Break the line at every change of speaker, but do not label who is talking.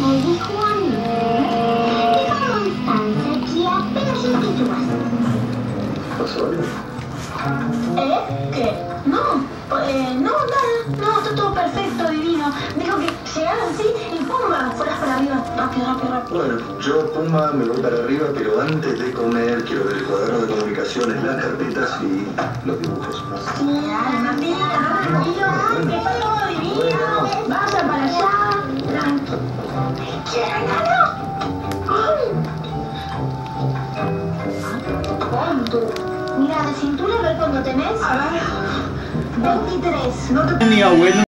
me dijo a mí. Deja constancia que apenas te sitúas.
¿Pasó algo?
¿Qué? No, nada. No, está todo perfecto, divino. Dijo que llegaras así y pumba, fueras para arriba. Rápido.
Bueno, yo, Pumba, me voy para arriba, pero antes de comer quiero ver el cuaderno de comunicaciones, las carpetas y los dibujos.
Sí, mamita, tranquilo, que está todo divino. Vaya para allá. ¿Cuánto? Mira, de cintura a ver cuánto tenés. A ver. 23. No te...
Mi abuelo